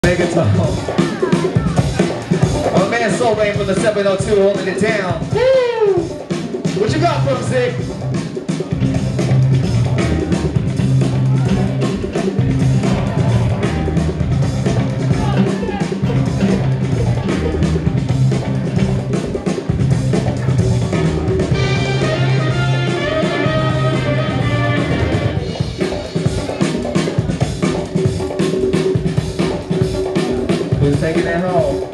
Megatone. My man Soul Rane from the 702 holding it down. Woo! What you got for him, Zick? Who's taking that home?